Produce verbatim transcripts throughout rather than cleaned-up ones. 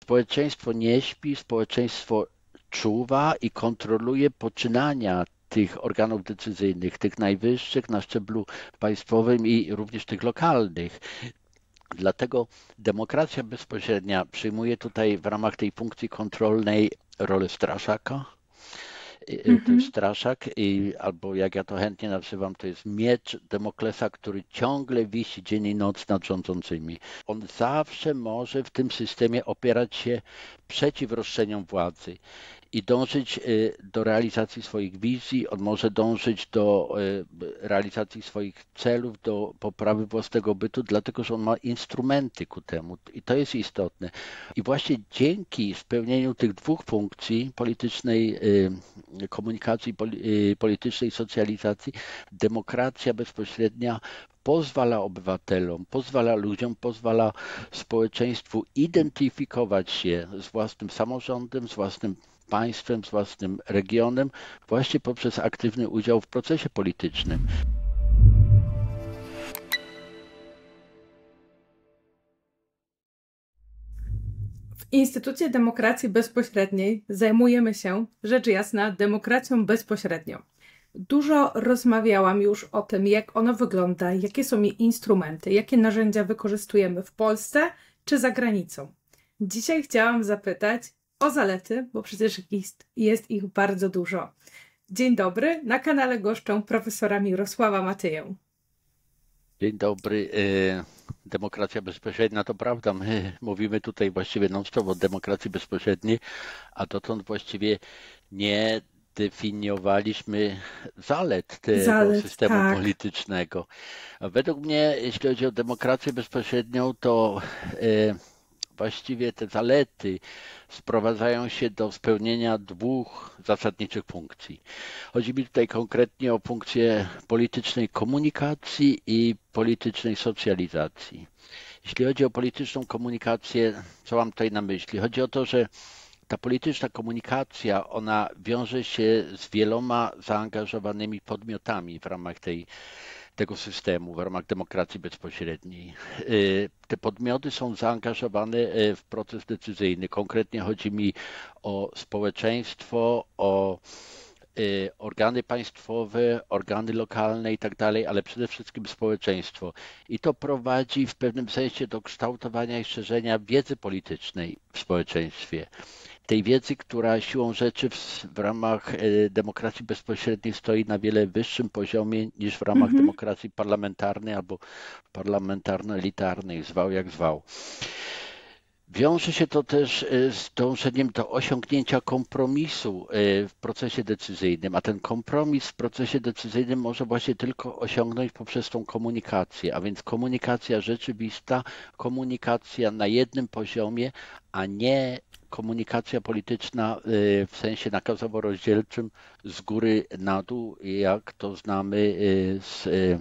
Społeczeństwo nie śpi, społeczeństwo czuwa i kontroluje poczynania tych organów decyzyjnych, tych najwyższych na szczeblu państwowym i również tych lokalnych. Dlatego demokracja bezpośrednia przyjmuje tutaj w ramach tej funkcji kontrolnej rolę straszaka. To jest Mhm. straszak, i, albo jak ja to chętnie nazywam, to jest miecz Demoklesa, który ciągle wisi dzień i noc nad rządzącymi. On zawsze może w tym systemie opierać się przeciw roszczeniom władzy i dążyć do realizacji swoich wizji, on może dążyć do realizacji swoich celów, do poprawy własnego bytu, dlatego że on ma instrumenty ku temu i to jest istotne. I właśnie dzięki spełnieniu tych dwóch funkcji politycznej komunikacji, politycznej socjalizacji, demokracja bezpośrednia pozwala obywatelom, pozwala ludziom, pozwala społeczeństwu identyfikować się z własnym samorządem, z własnym państwem, z własnym regionem, właśnie poprzez aktywny udział w procesie politycznym. W Instytucie Demokracji Bezpośredniej zajmujemy się, rzecz jasna, demokracją bezpośrednią. Dużo rozmawiałam już o tym, jak ono wygląda, jakie są jej instrumenty, jakie narzędzia wykorzystujemy w Polsce czy za granicą. Dzisiaj chciałam zapytać o zalety, bo przecież jest, jest ich bardzo dużo. Dzień dobry, na kanale goszczę profesora Mirosława Matyję. Dzień dobry. Demokracja bezpośrednia, to prawda, my mówimy tutaj właściwie non-stop o demokracji bezpośredniej, a dotąd właściwie nie definiowaliśmy zalet tego Zalet, systemu tak. politycznego. A według mnie, jeśli chodzi o demokrację bezpośrednią, to właściwie te zalety sprowadzają się do spełnienia dwóch zasadniczych funkcji. Chodzi mi tutaj konkretnie o funkcję politycznej komunikacji i politycznej socjalizacji. Jeśli chodzi o polityczną komunikację, co mam tutaj na myśli? Chodzi o to, że ta polityczna komunikacja, ona wiąże się z wieloma zaangażowanymi podmiotami w ramach tej tego systemu w ramach demokracji bezpośredniej. Te podmioty są zaangażowane w proces decyzyjny. Konkretnie chodzi mi o społeczeństwo, o organy państwowe, organy lokalne i tak dalej, ale przede wszystkim społeczeństwo. I to prowadzi w pewnym sensie do kształtowania i szerzenia wiedzy politycznej w społeczeństwie. Tej wiedzy, która siłą rzeczy w, w ramach demokracji bezpośredniej stoi na wiele wyższym poziomie niż w ramach Mhm. demokracji parlamentarnej albo parlamentarno-elitarnej, zwał jak zwał. Wiąże się to też z dążeniem do osiągnięcia kompromisu w procesie decyzyjnym, a ten kompromis w procesie decyzyjnym może właśnie tylko osiągnąć poprzez tą komunikację, a więc komunikacja rzeczywista, komunikacja na jednym poziomie, a nie komunikacja polityczna w sensie nakazowo-rozdzielczym z góry na dół, jak to znamy z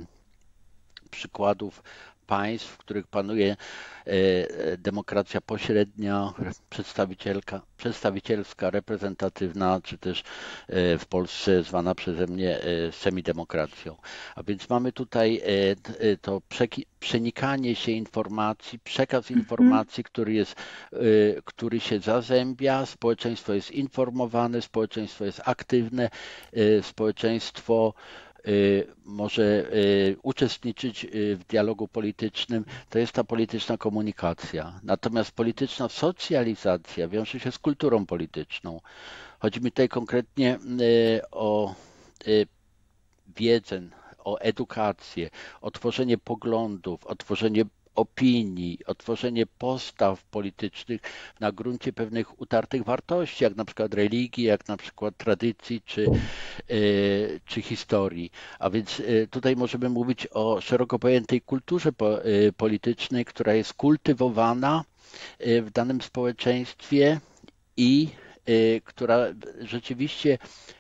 przykładów państw, w których panuje demokracja pośrednia, przedstawicielka, przedstawicielska, reprezentatywna, czy też w Polsce zwana przeze mnie semidemokracją. A więc mamy tutaj to przenikanie się informacji, przekaz Mhm. informacji, który jest, który się zazębia, społeczeństwo jest informowane, społeczeństwo jest aktywne, społeczeństwo może uczestniczyć w dialogu politycznym, to jest ta polityczna komunikacja. Natomiast polityczna socjalizacja wiąże się z kulturą polityczną. Chodzi mi tutaj konkretnie o wiedzę, o edukację, o tworzenie poglądów, o tworzenie opinii, o tworzenie postaw politycznych na gruncie pewnych utartych wartości, jak na przykład religii, jak na przykład tradycji czy, czy historii. A więc tutaj możemy mówić o szeroko pojętej kulturze politycznej, która jest kultywowana w danym społeczeństwie i która rzeczywiście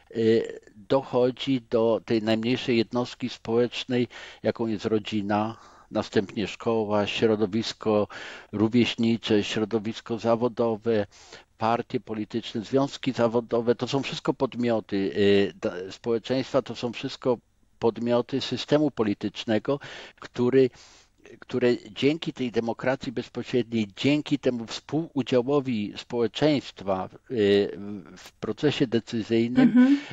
dochodzi do tej najmniejszej jednostki społecznej, jaką jest rodzina, następnie szkoła, środowisko rówieśnicze, środowisko zawodowe, partie polityczne, związki zawodowe, to są wszystko podmioty społeczeństwa, to są wszystko podmioty systemu politycznego, który które dzięki tej demokracji bezpośredniej, dzięki temu współudziałowi społeczeństwa w procesie decyzyjnym, Mhm.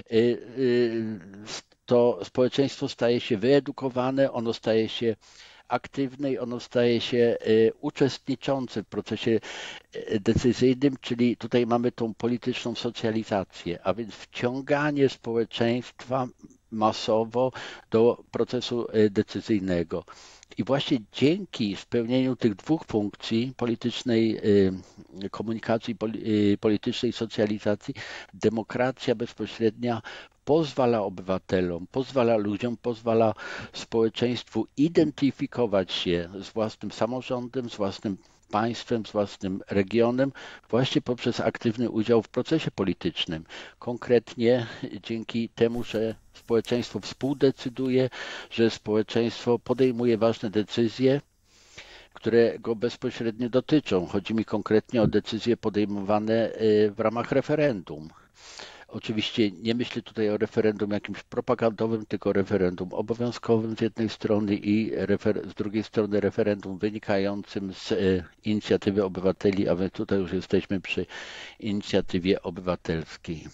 to społeczeństwo staje się wyedukowane, ono staje się aktywne i ono staje się uczestniczące w procesie decyzyjnym, czyli tutaj mamy tą polityczną socjalizację, a więc wciąganie społeczeństwa masowo do procesu decyzyjnego. I właśnie dzięki spełnieniu tych dwóch funkcji politycznej komunikacji, politycznej socjalizacji, demokracja bezpośrednia pozwala obywatelom, pozwala ludziom, pozwala społeczeństwu identyfikować się z własnym samorządem, z własnym państwem, z własnym regionem, właśnie poprzez aktywny udział w procesie politycznym. Konkretnie dzięki temu, że społeczeństwo współdecyduje, że społeczeństwo podejmuje ważne decyzje, które go bezpośrednio dotyczą. Chodzi mi konkretnie o decyzje podejmowane w ramach referendum. Oczywiście nie myślę tutaj o referendum jakimś propagandowym, tylko referendum obowiązkowym z jednej strony i z drugiej strony referendum wynikającym z inicjatywy obywateli, a my tutaj już jesteśmy przy inicjatywie obywatelskiej.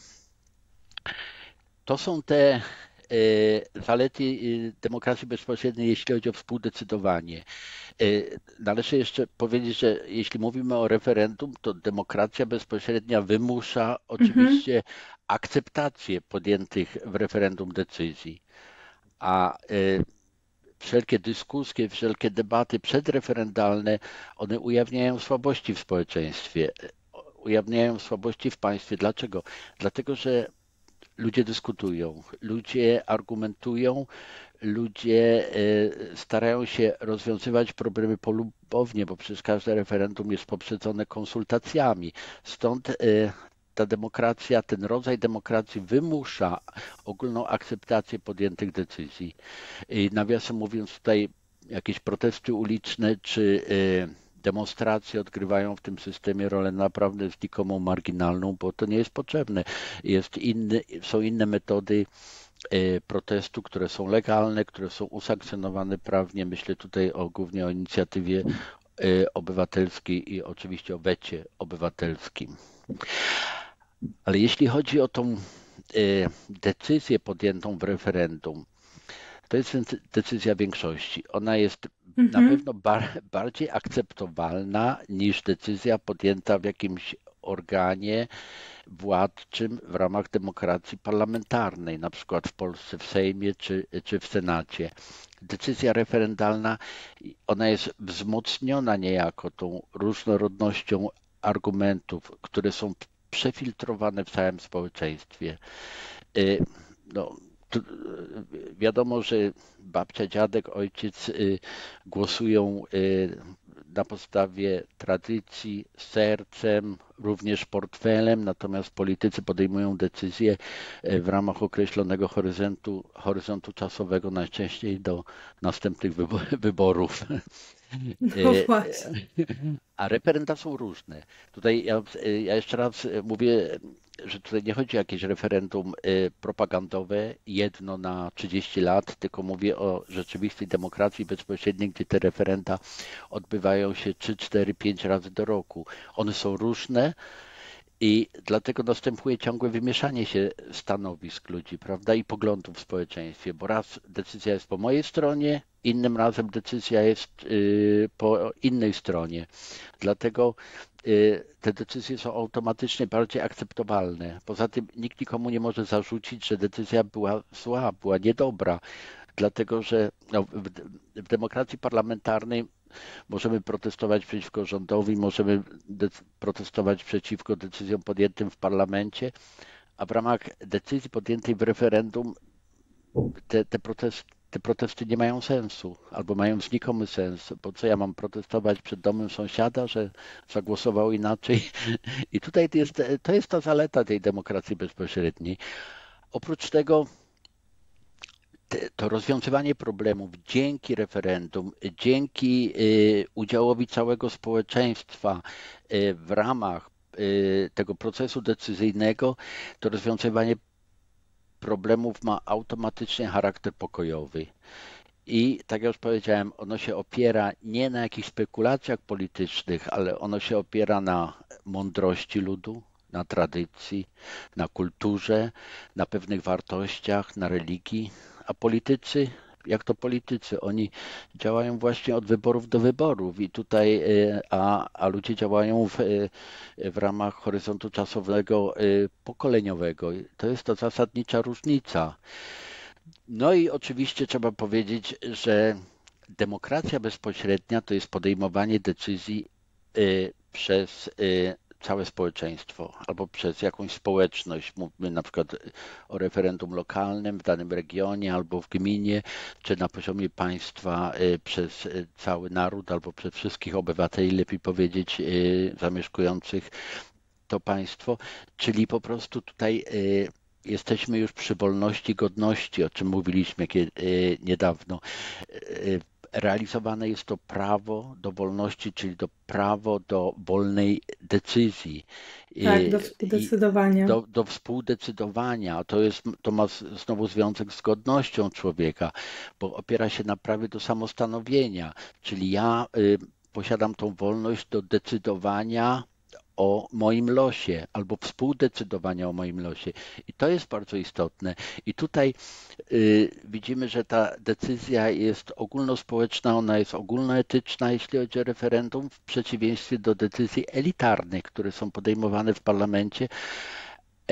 To są te zalety demokracji bezpośredniej, jeśli chodzi o współdecydowanie. Należy jeszcze powiedzieć, że jeśli mówimy o referendum, to demokracja bezpośrednia wymusza oczywiście Mhm. akceptację podjętych w referendum decyzji, a wszelkie dyskusje, wszelkie debaty przedreferendalne, one ujawniają słabości w społeczeństwie, ujawniają słabości w państwie. Dlaczego? Dlatego, że ludzie dyskutują, ludzie argumentują, ludzie starają się rozwiązywać problemy polubownie, bo przecież każde referendum jest poprzedzone konsultacjami. Stąd ta demokracja, ten rodzaj demokracji wymusza ogólną akceptację podjętych decyzji. I nawiasem mówiąc, tutaj jakieś protesty uliczne czy demonstracje odgrywają w tym systemie rolę naprawdę znikomą, marginalną, bo to nie jest potrzebne. Jest inny, są inne metody protestu, które są legalne, które są usankcjonowane prawnie. Myślę tutaj o, głównie o inicjatywie obywatelskiej i oczywiście o wecie obywatelskim. Ale jeśli chodzi o tą decyzję podjętą w referendum, to jest decyzja większości. Ona jest na Mhm. pewno bar bardziej akceptowalna niż decyzja podjęta w jakimś organie władczym w ramach demokracji parlamentarnej, na przykład w Polsce w Sejmie czy, czy w Senacie. Decyzja referendalna, ona jest wzmocniona niejako tą różnorodnością argumentów, które są przefiltrowane w całym społeczeństwie. No, wiadomo, że babcia, dziadek, ojciec głosują na podstawie tradycji, sercem, również portfelem, natomiast politycy podejmują decyzje w ramach określonego horyzontu, horyzontu czasowego, najczęściej do następnych wyborów. No właśnie. A referenda są różne. Tutaj ja, ja jeszcze raz mówię, że tutaj nie chodzi o jakieś referendum propagandowe, jedno na trzydzieści lat, tylko mówię o rzeczywistej demokracji bezpośredniej, gdzie te referenda odbywają się trzy, cztery, pięć razy do roku. One są różne i dlatego następuje ciągłe wymieszanie się stanowisk ludzi, prawda, i poglądów w społeczeństwie, bo raz decyzja jest po mojej stronie, innym razem decyzja jest po innej stronie. Dlatego te decyzje są automatycznie bardziej akceptowalne. Poza tym nikt nikomu nie może zarzucić, że decyzja była zła, była niedobra, dlatego że no, w, w demokracji parlamentarnej możemy protestować przeciwko rządowi, możemy protestować przeciwko decyzjom podjętym w parlamencie, a w ramach decyzji podjętej w referendum te, te, protesty, te protesty nie mają sensu albo mają znikomy sens, bo co ja mam protestować przed domem sąsiada, że zagłosował inaczej? I tutaj to jest, to jest ta zaleta tej demokracji bezpośredniej. Oprócz tego to rozwiązywanie problemów dzięki referendum, dzięki udziałowi całego społeczeństwa w ramach tego procesu decyzyjnego, to rozwiązywanie problemów ma automatycznie charakter pokojowy. I tak jak już powiedziałem, ono się opiera nie na jakichś spekulacjach politycznych, ale ono się opiera na mądrości ludu, na tradycji, na kulturze, na pewnych wartościach, na religii, a politycy, jak to politycy, oni działają właśnie od wyborów do wyborów i tutaj, e, a, a ludzie działają w, e, w ramach horyzontu czasowego e, pokoleniowego. To jest to zasadnicza różnica. No i oczywiście trzeba powiedzieć, że demokracja bezpośrednia to jest podejmowanie decyzji y, przez y, całe społeczeństwo albo przez jakąś społeczność. Mówmy na przykład o referendum lokalnym w danym regionie albo w gminie, czy na poziomie państwa y, przez y, cały naród albo przez wszystkich obywateli, lepiej powiedzieć, y, zamieszkujących to państwo, czyli po prostu tutaj y, jesteśmy już przy wolności, godności, o czym mówiliśmy kie- y, niedawno. Y, Realizowane jest to prawo do wolności, czyli do prawo do wolnej decyzji, Tak, do y, i współdecydowania. do, do współdecydowania. To jest, to ma z- znowu związek z godnością człowieka, bo opiera się na prawie do samostanowienia, czyli ja y, posiadam tą wolność do decydowania o moim losie albo współdecydowania o moim losie. I to jest bardzo istotne. I tutaj y, widzimy, że ta decyzja jest ogólnospołeczna, ona jest ogólnoetyczna, jeśli chodzi o referendum, w przeciwieństwie do decyzji elitarnych, które są podejmowane w parlamencie. E,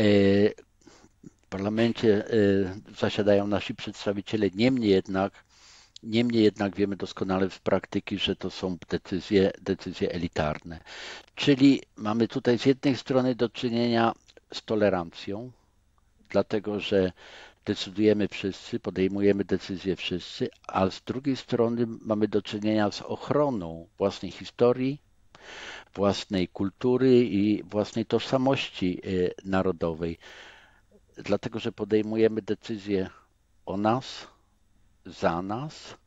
w parlamencie e, zasiadają nasi przedstawiciele, niemniej jednak Niemniej jednak wiemy doskonale z praktyki, że to są decyzje, decyzje elitarne. Czyli mamy tutaj z jednej strony do czynienia z tolerancją, dlatego że decydujemy wszyscy, podejmujemy decyzje wszyscy, a z drugiej strony mamy do czynienia z ochroną własnej historii, własnej kultury i własnej tożsamości y, narodowej, dlatego że podejmujemy decyzje o nas, za nas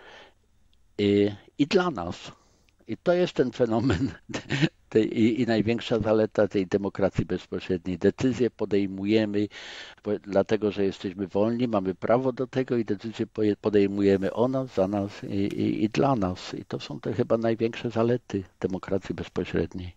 i, i dla nas. I to jest ten fenomen tej, i, i największa zaleta tej demokracji bezpośredniej. Decyzje podejmujemy, bo, dlatego że jesteśmy wolni, mamy prawo do tego i decyzje poje- podejmujemy o nas, za nas i, i, i dla nas. I to są te chyba największe zalety demokracji bezpośredniej.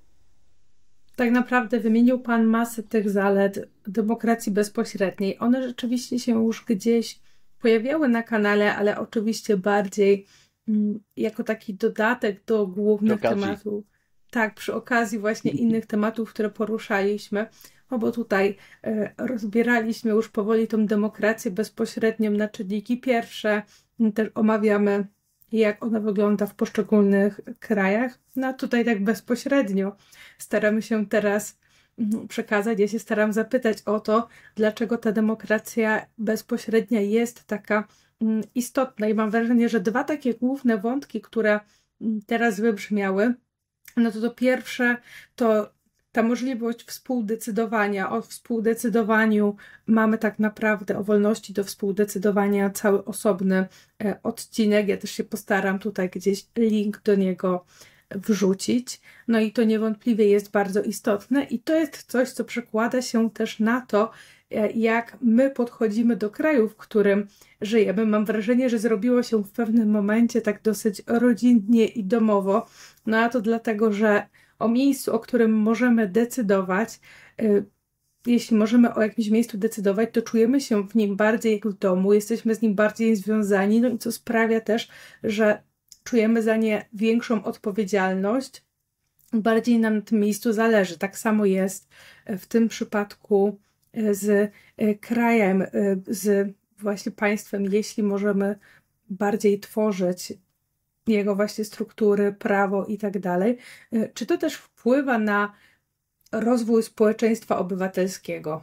Tak naprawdę wymienił Pan masę tych zalet demokracji bezpośredniej. One rzeczywiście się już gdzieś pojawiały na kanale, ale oczywiście bardziej mm, jako taki dodatek do Przy głównych okazji, tematów. Tak, przy okazji właśnie innych tematów, które poruszaliśmy, no bo tutaj e, rozbieraliśmy już powoli tą demokrację bezpośrednią na czynniki pierwsze. Mm, Też omawiamy, jak ona wygląda w poszczególnych krajach. No a tutaj tak bezpośrednio staramy się teraz mm, przekazać. Ja się staram zapytać o to, dlaczego ta demokracja bezpośrednia jest taka mm, istotna. I mam wrażenie, że dwa takie główne wątki, które mm, teraz wybrzmiały, no to to pierwsze to ta możliwość współdecydowania. O współdecydowaniu mamy tak naprawdę, o wolności do współdecydowania cały osobny e, odcinek. Ja też się postaram tutaj gdzieś link do niego wrzucić. No i to niewątpliwie jest bardzo istotne i to jest coś, co przekłada się też na to, e, jak my podchodzimy do kraju, w którym żyjemy. Mam wrażenie, że zrobiło się w pewnym momencie tak dosyć rodzinnie i domowo. No a to dlatego, że o miejscu, o którym możemy decydować, y, jeśli możemy o jakimś miejscu decydować, to czujemy się w nim bardziej jak w domu, jesteśmy z nim bardziej związani, no i co sprawia też, że czujemy za nie większą odpowiedzialność, bardziej nam na tym miejscu zależy. Tak samo jest w tym przypadku y, z y, krajem, y, z właśnie państwem, jeśli możemy bardziej tworzyć jego właśnie struktury, prawo i tak dalej. Y, Czy to też wpływa na rozwój społeczeństwa obywatelskiego?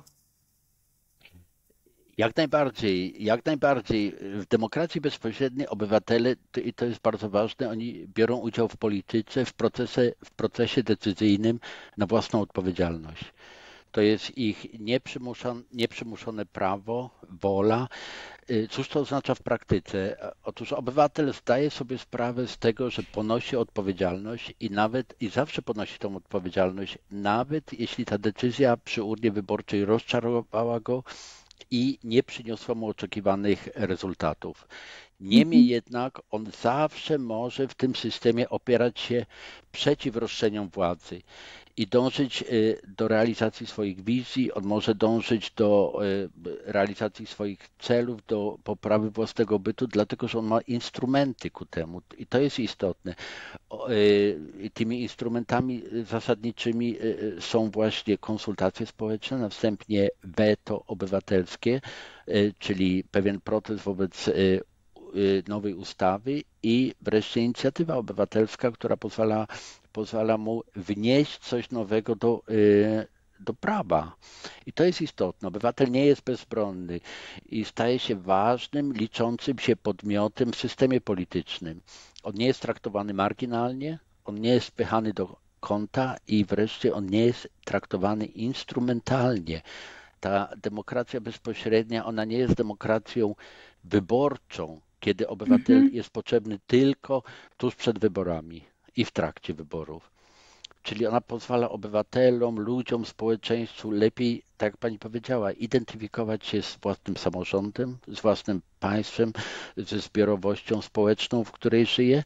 jak najbardziej, jak najbardziej. W demokracji bezpośredniej obywatele, to- i to jest bardzo ważne, oni biorą udział w polityce, w procesie, w procesie decyzyjnym na własną odpowiedzialność. To jest ich nieprzymuszone, nieprzymuszone prawo, wola. Y, Cóż to oznacza w praktyce? A- Otóż obywatel zdaje sobie sprawę z tego, że ponosi odpowiedzialność i nawet i zawsze ponosi tą odpowiedzialność, nawet jeśli ta decyzja przy urnie wyborczej rozczarowała go i nie przyniosła mu oczekiwanych rezultatów. Niemniej Mhm. jednak on zawsze może w tym systemie opierać się przeciw roszczeniom władzy i dążyć y, do realizacji swoich wizji, on może dążyć do y, realizacji swoich celów, do poprawy własnego bytu, dlatego że on ma instrumenty ku temu i to jest istotne. O, y, i tymi instrumentami zasadniczymi y, są właśnie konsultacje społeczne, następnie weto obywatelskie, y, czyli pewien protest wobec y, y, nowej ustawy i wreszcie inicjatywa obywatelska, która pozwala, pozwala mu wnieść coś nowego do, y, do prawa. I to jest istotne. Obywatel nie jest bezbronny i staje się ważnym, liczącym się podmiotem w systemie politycznym. On nie jest traktowany marginalnie, on nie jest wpychany do kąta i wreszcie on nie jest traktowany instrumentalnie. Ta demokracja bezpośrednia, ona nie jest demokracją wyborczą, kiedy obywatel Mhm. jest potrzebny tylko tuż przed wyborami i w trakcie wyborów. Czyli ona pozwala obywatelom, ludziom, społeczeństwu lepiej, tak jak pani powiedziała, identyfikować się z własnym samorządem, z własnym państwem, ze zbiorowością społeczną, w której żyje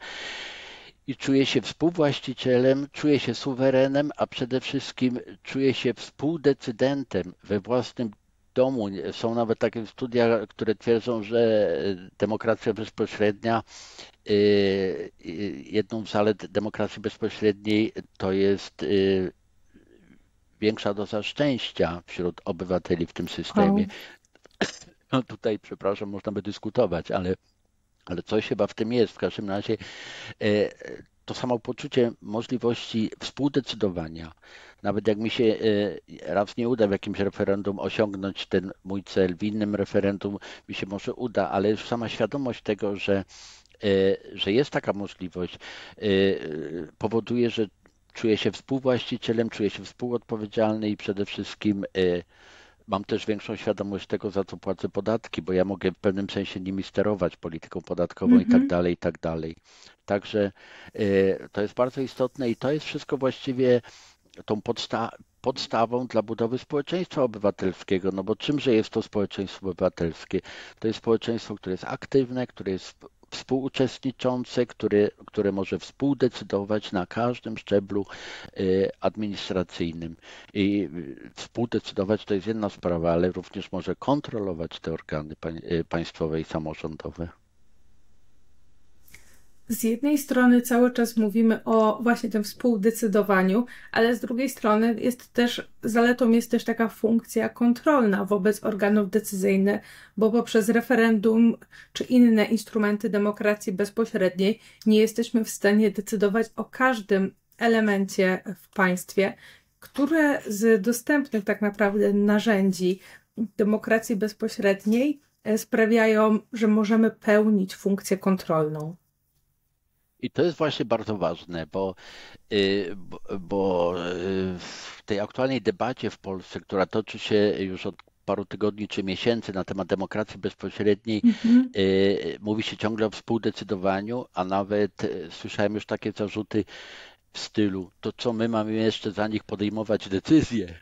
i czuje się współwłaścicielem, czuje się suwerenem, a przede wszystkim czuje się współdecydentem we własnym domu. Są nawet takie studia, które twierdzą, że demokracja bezpośrednia, y, y, jedną z zalet demokracji bezpośredniej to jest y, większa doza szczęścia wśród obywateli w tym systemie. O. No tutaj, przepraszam, można by dyskutować, ale, ale coś chyba w tym jest. W każdym razie e, to samo poczucie możliwości współdecydowania. Nawet jak mi się e, raz nie uda w jakimś referendum osiągnąć ten mój cel, w innym referendum mi się może uda, ale już sama świadomość tego, że, e, że jest taka możliwość, e, powoduje, że czuję się współwłaścicielem, czuję się współodpowiedzialny i przede wszystkim e, mam też większą świadomość tego, za co płacę podatki, bo ja mogę w pewnym sensie nimi sterować, polityką podatkową i tak Mhm. dalej, i tak dalej. Także e, to jest bardzo istotne i to jest wszystko właściwie tą podsta podstawą dla budowy społeczeństwa obywatelskiego. No bo czymże jest to społeczeństwo obywatelskie? To jest społeczeństwo, które jest aktywne, które jest współuczestniczące, które, które może współdecydować na każdym szczeblu y, administracyjnym. I y, współdecydować to jest jedna sprawa, ale również może kontrolować te organy pań y, państwowe i samorządowe. Z jednej strony cały czas mówimy o właśnie tym współdecydowaniu, ale z drugiej strony jest też, zaletą jest też taka funkcja kontrolna wobec organów decyzyjnych, bo poprzez referendum czy inne instrumenty demokracji bezpośredniej nie jesteśmy w stanie decydować o każdym elemencie w państwie, które z dostępnych tak naprawdę narzędzi demokracji bezpośredniej e, sprawiają, że możemy pełnić funkcję kontrolną. I to jest właśnie bardzo ważne, bo, y, bo, bo y, w tej aktualnej debacie w Polsce, która toczy się już od paru tygodni czy miesięcy na temat demokracji bezpośredniej, Mhm. y, mówi się ciągle o współdecydowaniu, a nawet y, słyszałem już takie zarzuty w stylu, to co my mamy jeszcze za nich podejmować decyzje?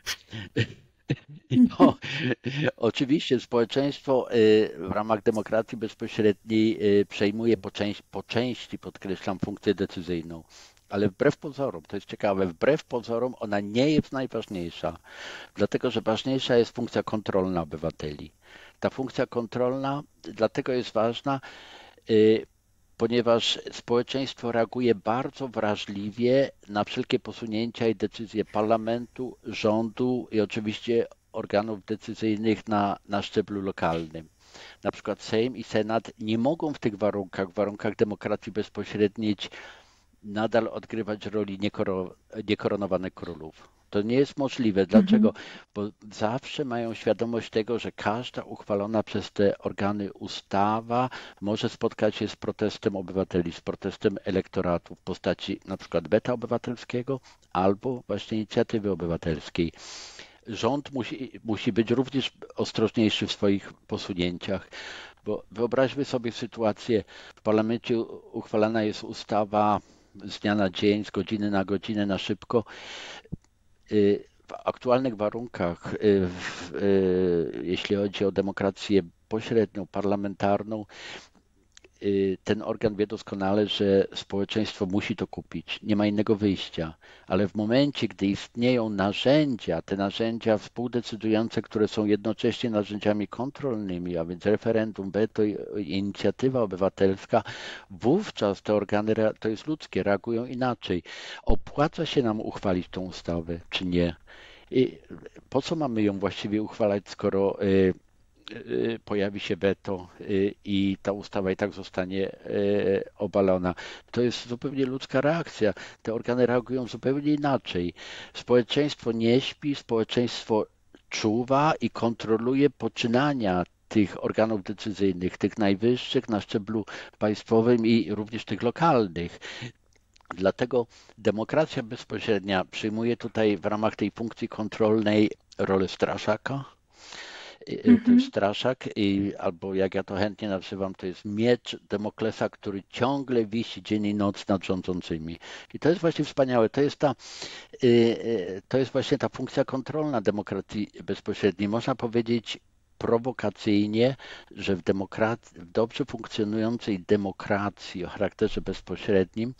I to oczywiście społeczeństwo y, w ramach demokracji bezpośredniej y, przejmuje po, części, po części, podkreślam, funkcję decyzyjną. Ale wbrew pozorom, to jest ciekawe, wbrew pozorom ona nie jest najważniejsza, dlatego że ważniejsza jest funkcja kontrolna obywateli. Ta funkcja kontrolna dlatego jest ważna, y, ponieważ społeczeństwo reaguje bardzo wrażliwie na wszelkie posunięcia i decyzje parlamentu, rządu i oczywiście organów decyzyjnych na, na szczeblu lokalnym. Na przykład Sejm i Senat nie mogą w tych warunkach, w warunkach demokracji bezpośredniej nadal odgrywać roli niekoro, niekoronowanych królów. To nie jest możliwe. Dlaczego? Mhm. Bo zawsze mają świadomość tego, że każda uchwalona przez te organy ustawa może spotkać się z protestem obywateli, z protestem elektoratu w postaci na przykład weta obywatelskiego albo właśnie inicjatywy obywatelskiej. Rząd musi, musi być również ostrożniejszy w swoich posunięciach, bo wyobraźmy sobie sytuację, w parlamencie uchwalana jest ustawa z dnia na dzień, z godziny na godzinę, na szybko. w aktualnych warunkach, y, w, y, jeśli chodzi o demokrację pośrednią, parlamentarną, y, ten organ wie doskonale, że społeczeństwo musi to kupić. Nie ma innego wyjścia. Ale w momencie, gdy istnieją narzędzia, te narzędzia współdecydujące, które są jednocześnie narzędziami kontrolnymi, a więc referendum, weto i i inicjatywa obywatelska, wówczas te organy, rea- to jest ludzkie, reagują inaczej. Opłaca się nam uchwalić tą ustawę, czy nie? I po co mamy ją właściwie uchwalać, skoro y, y, pojawi się weto y, i ta ustawa i tak zostanie y, obalona. To jest zupełnie ludzka reakcja. Te organy reagują zupełnie inaczej. Społeczeństwo nie śpi, społeczeństwo czuwa i kontroluje poczynania tych organów decyzyjnych, tych najwyższych na szczeblu państwowym i również tych lokalnych. Dlatego demokracja bezpośrednia przyjmuje tutaj w ramach tej funkcji kontrolnej rolę straszaka. Y, To jest Mhm. straszak, i, albo jak ja to chętnie nazywam, to jest miecz Demoklesa, który ciągle wisi dzień i noc nad rządzącymi. I to jest właśnie wspaniałe. To jest ta, y, y, to jest właśnie ta funkcja kontrolna demokracji bezpośredniej. Można powiedzieć prowokacyjnie, że w, demokracji, w dobrze funkcjonującej demokracji o charakterze bezpośrednim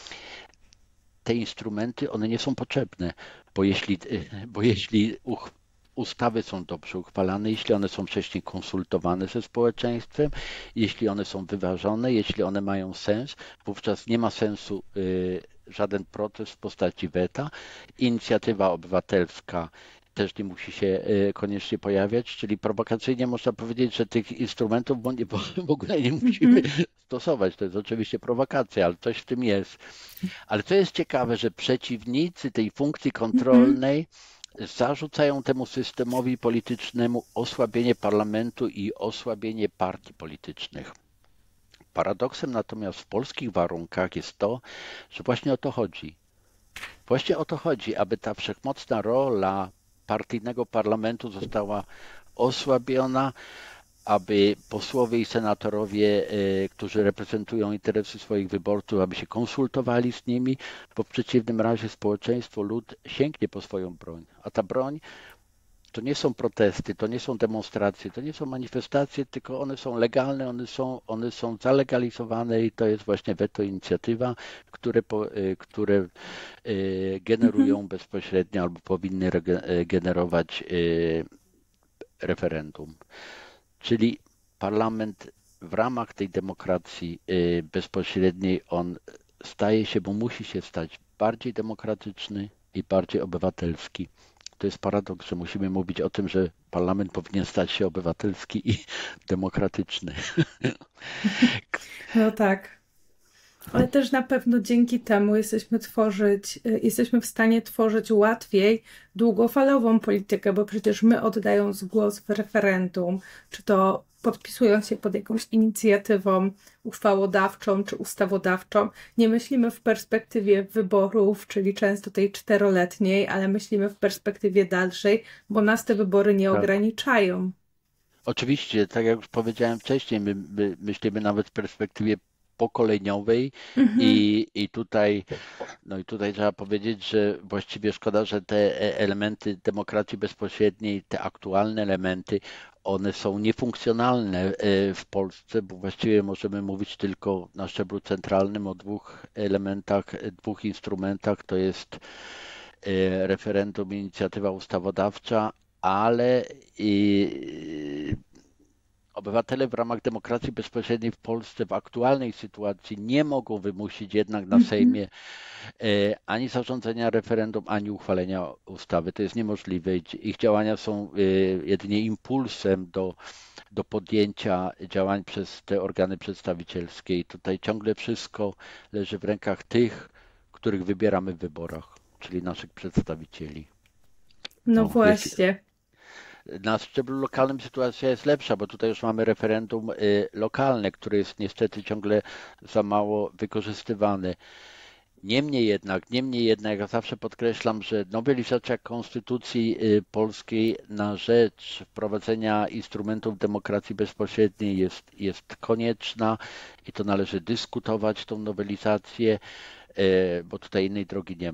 te instrumenty, one nie są potrzebne, bo jeśli, bo jeśli uch, ustawy są dobrze uchwalane, jeśli one są wcześniej konsultowane ze społeczeństwem, jeśli one są wyważone, jeśli one mają sens, wówczas nie ma sensu y, żaden protest w postaci weta. Inicjatywa obywatelska też nie musi się y, koniecznie pojawiać, czyli prowokacyjnie można powiedzieć, że tych instrumentów w ogóle w ogóle nie musimy Mhm. stosować. To jest oczywiście prowokacja, ale coś w tym jest. Ale to jest ciekawe, że przeciwnicy tej funkcji Mhm. kontrolnej zarzucają temu systemowi politycznemu osłabienie parlamentu i osłabienie partii politycznych. Paradoksem natomiast w polskich warunkach jest to, że właśnie o to chodzi. Właśnie o to chodzi, aby ta wszechmocna rola partyjnego parlamentu została osłabiona, aby posłowie i senatorowie, e, którzy reprezentują interesy swoich wyborców, aby się konsultowali z nimi, bo w przeciwnym razie społeczeństwo, lud sięgnie po swoją broń. A ta broń to nie są protesty, to nie są demonstracje, to nie są manifestacje, tylko one są legalne, one są, one są zalegalizowane i to jest właśnie weto inicjatywa, które, po, e, które e, Mhm. generują bezpośrednio albo powinny rege- e, generować e, referendum. Czyli parlament w ramach tej demokracji y, bezpośredniej on staje się, bo musi się stać bardziej demokratyczny i bardziej obywatelski. To jest paradoks, że musimy mówić o tym, że parlament powinien stać się obywatelski i demokratyczny. No tak. Ale też na pewno dzięki temu jesteśmy tworzyć, y, jesteśmy w stanie tworzyć łatwiej długofalową politykę, bo przecież my oddając głos w referendum, czy to podpisując się pod jakąś inicjatywą uchwałodawczą czy ustawodawczą, nie myślimy w perspektywie wyborów, czyli często tej czteroletniej, ale myślimy w perspektywie dalszej, bo nas te wybory nie Tak. ograniczają. Oczywiście, tak jak już powiedziałem wcześniej, my, my myślimy nawet w perspektywie pokoleniowej Mhm. i, i tutaj No i tutaj trzeba powiedzieć, że właściwie szkoda, że te e- elementy demokracji bezpośredniej, te aktualne elementy, one są niefunkcjonalne e, w Polsce, bo właściwie możemy mówić tylko na szczeblu centralnym o dwóch elementach, e, dwóch instrumentach, to jest e, referendum i inicjatywa ustawodawcza, ale i obywatele w ramach demokracji bezpośredniej w Polsce w aktualnej sytuacji nie mogą wymusić jednak na Mhm. Sejmie e, ani zarządzenia referendum, ani uchwalenia ustawy. To jest niemożliwe. Ich działania są e, jedynie impulsem do, do podjęcia działań przez te organy przedstawicielskie. I tutaj ciągle wszystko leży w rękach tych, których wybieramy w wyborach, czyli naszych przedstawicieli. No No, jeśli, właśnie. na szczeblu lokalnym sytuacja jest lepsza, bo tutaj już mamy referendum y, lokalne, które jest niestety ciągle za mało wykorzystywane. Niemniej jednak, niemniej jednak, ja zawsze podkreślam, że nowelizacja Konstytucji y, polskiej na rzecz wprowadzenia instrumentów demokracji bezpośredniej jest, jest konieczna i to należy dyskutować tą nowelizację, y, bo tutaj innej drogi nie ma.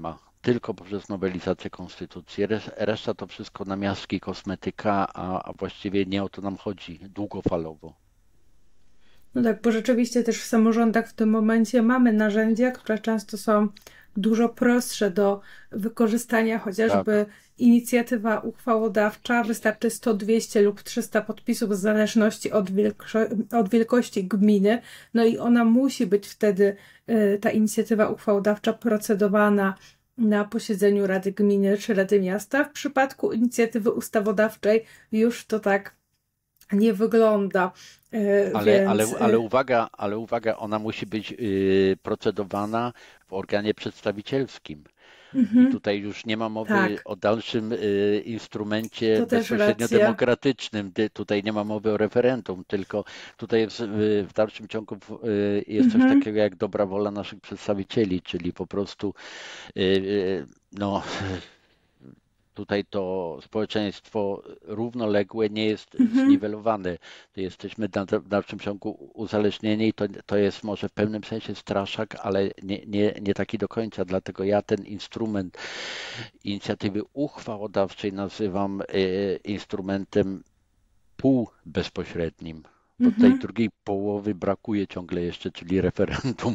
tylko poprzez nowelizację konstytucji. Reszta to wszystko namiastki, kosmetyka, a, a właściwie nie o to nam chodzi długofalowo. No tak, bo rzeczywiście też w samorządach w tym momencie mamy narzędzia, które często są dużo prostsze do wykorzystania, chociażby tak. Inicjatywa uchwałodawcza, wystarczy sto, dwieście lub trzysta podpisów w zależności od, wielko- od wielkości gminy, no i ona musi być wtedy, y, ta inicjatywa uchwałodawcza, procedowana na posiedzeniu Rady Gminy czy Rady Miasta. W przypadku inicjatywy ustawodawczej już to tak nie wygląda. Ale, Więc... ale, ale, uwaga, ale uwaga, ona musi być y, procedowana w organie przedstawicielskim. Mm-hmm. I tutaj już nie ma mowy tak. o dalszym y, instrumencie to bezpośrednio demokratycznym. Tutaj nie ma mowy o referendum, tylko tutaj jest, y, w dalszym ciągu y, jest mm-hmm. coś takiego jak dobra wola naszych przedstawicieli, czyli po prostu y, y, no... Tutaj to społeczeństwo równoległe nie jest mm-hmm. zniwelowane. Jesteśmy w dalszym ciągu uzależnieni i to, to jest może w pewnym sensie straszak, ale nie, nie, nie taki do końca. Dlatego ja ten instrument inicjatywy uchwałodawczej nazywam e, instrumentem półbezpośrednim. Bo mm-hmm. tej drugiej połowy brakuje ciągle jeszcze, czyli referendum.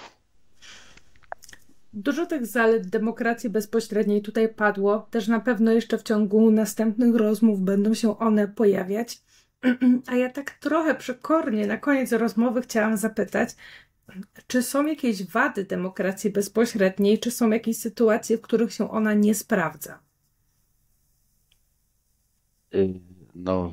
Dużo tych zalet demokracji bezpośredniej tutaj padło. Też na pewno jeszcze w ciągu następnych rozmów będą się one pojawiać. A ja tak trochę przekornie na koniec rozmowy chciałam zapytać, czy są jakieś wady demokracji bezpośredniej, czy są jakieś sytuacje, w których się ona nie sprawdza? No...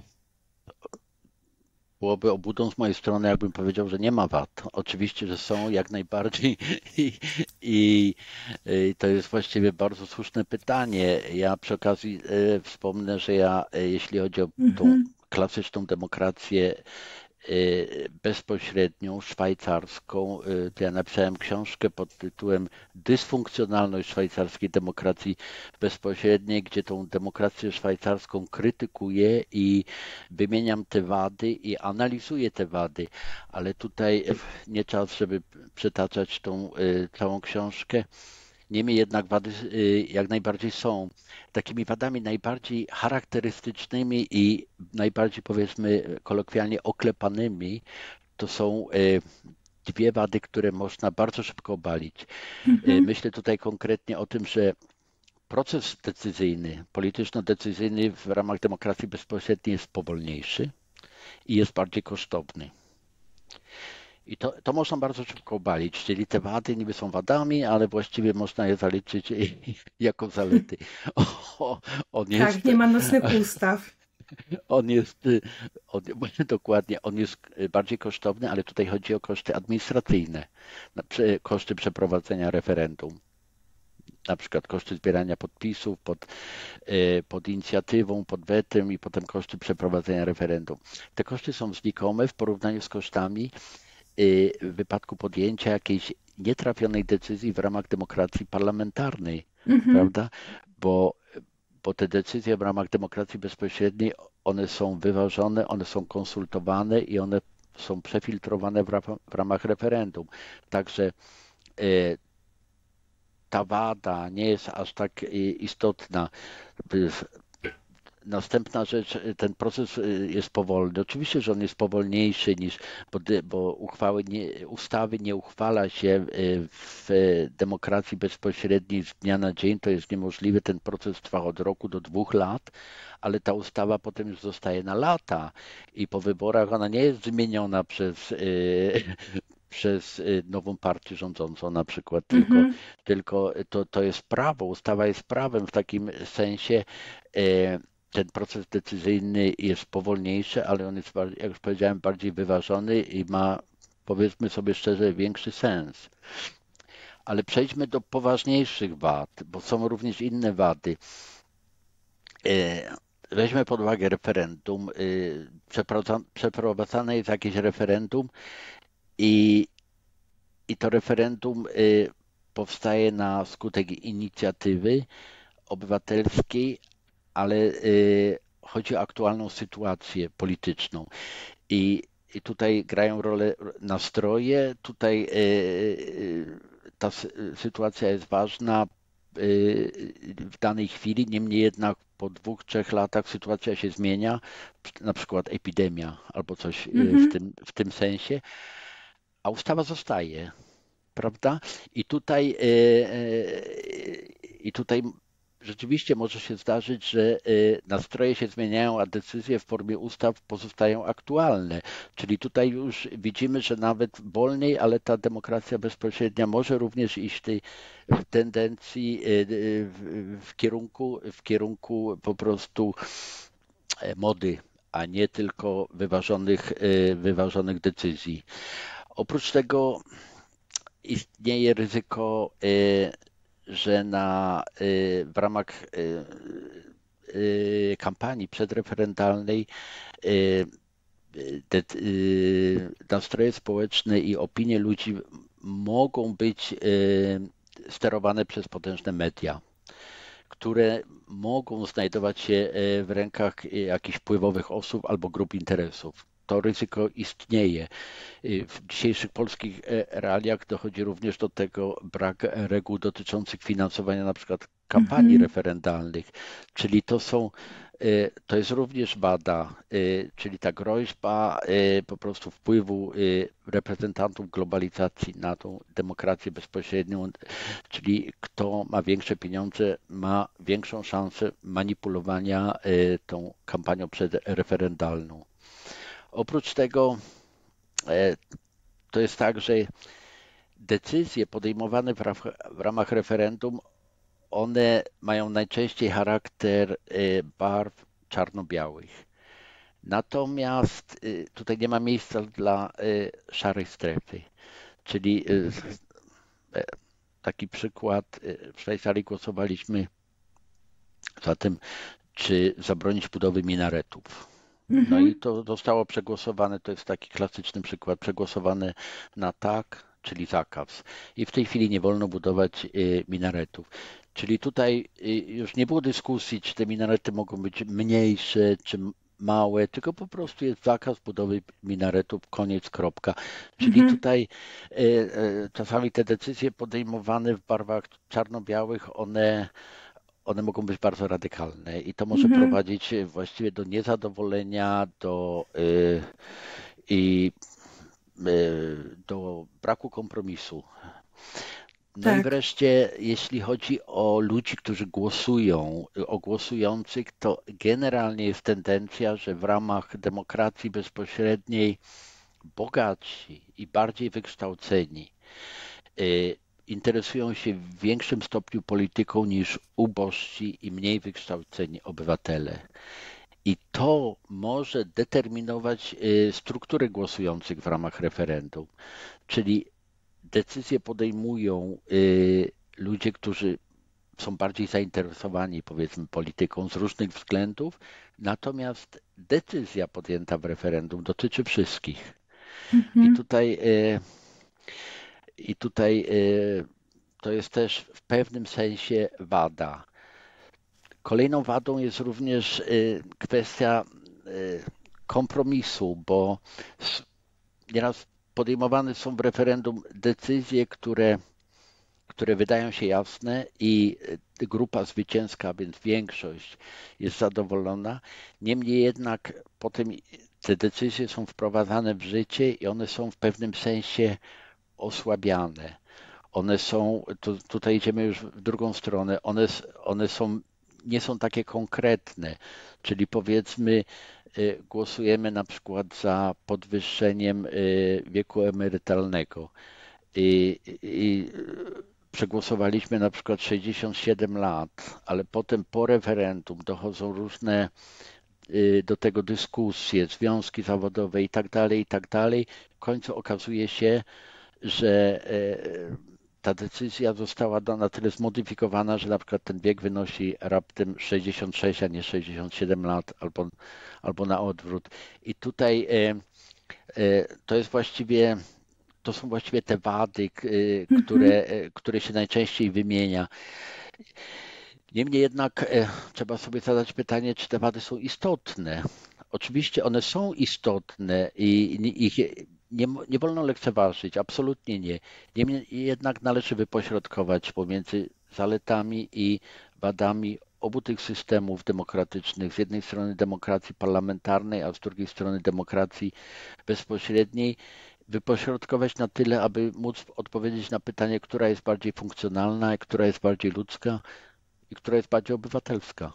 Byłoby obłudą z mojej strony, jakbym powiedział, że nie ma wad. Oczywiście, że są jak najbardziej i, i, i to jest właściwie bardzo słuszne pytanie. Ja przy okazji e, wspomnę, że ja, e, jeśli chodzi o mm-hmm. tą klasyczną demokrację e, bezpośrednią, szwajcarską, e, to ja napisałem książkę pod tytułem Dysfunkcjonalność szwajcarskiej demokracji bezpośredniej, gdzie tą demokrację szwajcarską krytykuję i wymieniam te wady i analizuję te wady, ale tutaj nie czas, żeby przytaczać tą y, całą książkę. Niemniej jednak wady y, jak najbardziej są. Takimi wadami najbardziej charakterystycznymi i najbardziej, powiedzmy, kolokwialnie oklepanymi to są y, dwie wady, które można bardzo szybko obalić. Mhm. Myślę tutaj konkretnie o tym, że proces decyzyjny, polityczno-decyzyjny w ramach demokracji bezpośredniej jest powolniejszy i jest bardziej kosztowny. I to, to można bardzo szybko obalić, czyli te wady niby są wadami, ale właściwie można je zaliczyć jako zalety. O, on jest, tak, nie ma nocnych ustaw. On jest, on, dokładnie, on jest bardziej kosztowny, ale tutaj chodzi o koszty administracyjne, koszty przeprowadzenia referendum. Na przykład koszty zbierania podpisów pod, pod inicjatywą, pod wetem i potem koszty przeprowadzenia referendum. Te koszty są znikome w porównaniu z kosztami w wypadku podjęcia jakiejś nietrafionej decyzji w ramach demokracji parlamentarnej, mhm. prawda? Bo, bo te decyzje w ramach demokracji bezpośredniej, one są wyważone, one są konsultowane i one są przefiltrowane w, ra- w ramach referendum. Także y, ta wada nie jest aż tak istotna. Następna rzecz, ten proces jest powolny. Oczywiście, że on jest powolniejszy niż, bo, bo uchwały nie, ustawy nie uchwala się w demokracji bezpośredniej z dnia na dzień. To jest niemożliwe. Ten proces trwa od roku do dwóch lat, ale ta ustawa potem już zostaje na lata i po wyborach ona nie jest zmieniona przez przez nową partię rządzącą na przykład, mm-hmm. tylko, tylko to, to jest prawo, ustawa jest prawem w takim sensie. E, ten proces decyzyjny jest powolniejszy, ale on jest, jak już powiedziałem, bardziej wyważony i ma, powiedzmy sobie szczerze, większy sens. Ale przejdźmy do poważniejszych wad, bo są również inne wady. E, weźmy pod uwagę referendum. E, przeprowadzane jest jakieś referendum, I, i to referendum y, powstaje na skutek inicjatywy obywatelskiej, ale y, chodzi o aktualną sytuację polityczną. I, i tutaj grają rolę nastroje, tutaj y, y, ta sytuacja jest ważna, w danej chwili, niemniej jednak po dwóch, trzech latach sytuacja się zmienia, na przykład epidemia albo coś w Mhm. tym, w tym sensie, a ustawa zostaje, prawda? I tutaj, i tutaj rzeczywiście może się zdarzyć, że nastroje się zmieniają, a decyzje w formie ustaw pozostają aktualne. Czyli tutaj już widzimy, że nawet wolniej, ale ta demokracja bezpośrednia może również iść w tej w tendencji w, w kierunku, w kierunku po prostu mody, a nie tylko wyważonych, wyważonych decyzji. Oprócz tego istnieje ryzyko, że na, w ramach kampanii przedreferendalnej te nastroje społeczne i opinie ludzi mogą być sterowane przez potężne media, które mogą znajdować się w rękach jakichś wpływowych osób albo grup interesów. To ryzyko istnieje. W dzisiejszych polskich realiach dochodzi również do tego brak reguł dotyczących finansowania na przykład kampanii Mhm. referendalnych, czyli to są, to jest również wada, czyli ta groźba po prostu wpływu reprezentantów globalizacji na tą demokrację bezpośrednią, czyli kto ma większe pieniądze, ma większą szansę manipulowania tą kampanią przedreferendalną. Oprócz tego to jest tak, że decyzje podejmowane w, w ramach referendum, one mają najczęściej charakter barw czarno-białych. Natomiast tutaj nie ma miejsca dla szarej strefy, czyli taki przykład, w Szwajcarii głosowaliśmy za tym, czy zabronić budowy minaretów. No i Mhm. to zostało przegłosowane, to jest taki klasyczny przykład, przegłosowane na tak, czyli zakaz. I w tej chwili nie wolno budować minaretów. Czyli tutaj już nie było dyskusji, czy te minarety mogą być mniejsze, czy małe, tylko po prostu jest zakaz budowy minaretów, koniec, kropka. Czyli Mhm. tutaj czasami te decyzje podejmowane w barwach czarno-białych, one one mogą być bardzo radykalne i to może Mhm. prowadzić właściwie do niezadowolenia, do, y, i, y, do braku kompromisu. No i Tak. wreszcie, jeśli chodzi o ludzi, którzy głosują, o głosujących, to generalnie jest tendencja, że w ramach demokracji bezpośredniej bogatsi i bardziej wykształceni y, interesują się w większym stopniu polityką niż ubożsi i mniej wykształceni obywatele. I to może determinować y, strukturę głosujących w ramach referendum. Czyli decyzje podejmują y, ludzie, którzy są bardziej zainteresowani, powiedzmy, polityką z różnych względów, natomiast decyzja podjęta w referendum dotyczy wszystkich. I Mhm. tutaj y, I tutaj y, to jest też w pewnym sensie wada. Kolejną wadą jest również y, kwestia y, kompromisu, bo s- nieraz podejmowane są w referendum decyzje, które, które wydają się jasne i y, grupa zwycięska, a więc większość jest zadowolona. Niemniej jednak potem te decyzje są wprowadzane w życie i one są w pewnym sensie osłabiane. One są, tu, tutaj idziemy już w drugą stronę, one, one są, nie są takie konkretne, czyli powiedzmy y, głosujemy na przykład za podwyższeniem y, wieku emerytalnego i, i przegłosowaliśmy na przykład sześćdziesiąt siedem lat, ale potem po referendum dochodzą różne y, do tego dyskusje, związki zawodowe i tak dalej, i tak dalej. W końcu okazuje się, że e, ta decyzja została na tyle zmodyfikowana, że na przykład ten wiek wynosi raptem sześćdziesiąt sześć, a nie sześćdziesiąt siedem lat, albo, albo na odwrót. I tutaj e, e, to jest właściwie, to są właściwie te wady, k- e, które, Mhm. e, które się najczęściej wymienia. Niemniej jednak e, trzeba sobie zadać pytanie, czy te wady są istotne. Oczywiście one są istotne i ni- ich nie, nie wolno lekceważyć, absolutnie nie. Niemniej jednak należy wypośrodkować pomiędzy zaletami i wadami obu tych systemów demokratycznych. Z jednej strony demokracji parlamentarnej, a z drugiej strony demokracji bezpośredniej, wypośrodkować na tyle, aby móc odpowiedzieć na pytanie, która jest bardziej funkcjonalna, która jest bardziej ludzka i która jest bardziej obywatelska.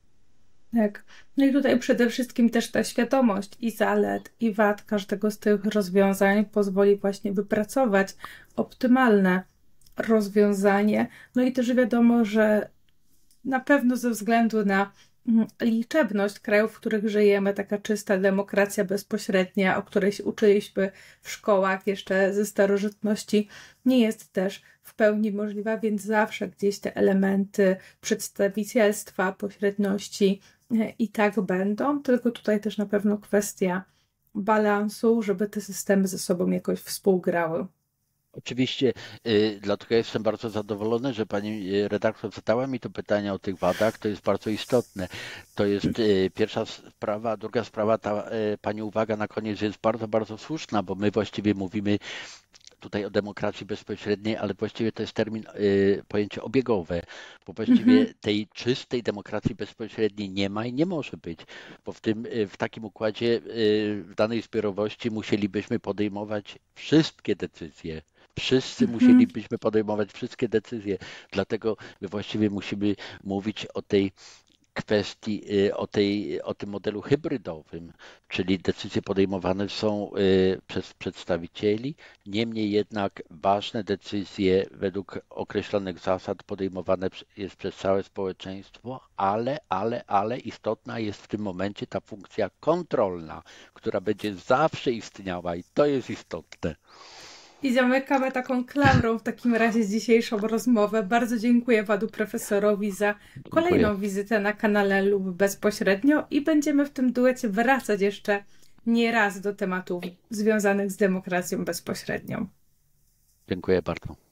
Tak. No i tutaj przede wszystkim też ta świadomość i zalet, i wad każdego z tych rozwiązań pozwoli właśnie wypracować optymalne rozwiązanie. No i też wiadomo, że na pewno ze względu na liczebność krajów, w których żyjemy, taka czysta demokracja bezpośrednia, o której się uczyliśmy w szkołach jeszcze ze starożytności, nie jest też w pełni możliwa, więc zawsze gdzieś te elementy przedstawicielstwa, pośredności i tak będą, tylko tutaj też na pewno kwestia balansu, żeby te systemy ze sobą jakoś współgrały. Oczywiście, y, dlatego jestem bardzo zadowolony, że pani y, redaktor zadała mi to pytanie o tych wadach. To jest bardzo istotne. To jest y, pierwsza sprawa, a druga sprawa, ta y, pani uwaga na koniec jest bardzo, bardzo słuszna, bo my właściwie mówimy tutaj o demokracji bezpośredniej, ale właściwie to jest termin, y, pojęcie obiegowe, bo właściwie Mhm. tej czystej demokracji bezpośredniej nie ma i nie może być, bo w tym, y, w takim układzie, y, w danej zbiorowości musielibyśmy podejmować wszystkie decyzje. Wszyscy Mhm. musielibyśmy podejmować wszystkie decyzje, dlatego my właściwie musimy mówić o tej kwestii, y, o, tej, o tym modelu hybrydowym, czyli decyzje podejmowane są y, przez przedstawicieli, niemniej jednak ważne decyzje według określonych zasad podejmowane prze- jest przez całe społeczeństwo, ale, ale, ale istotna jest w tym momencie ta funkcja kontrolna, która będzie zawsze istniała i to jest istotne. I zamykamy taką klamrą w takim razie dzisiejszą rozmowę. Bardzo dziękuję panu profesorowi za Dziękuję. kolejną wizytę na kanale lub bezpośrednio i będziemy w tym duecie wracać jeszcze nie raz do tematów związanych z demokracją bezpośrednią. Dziękuję bardzo.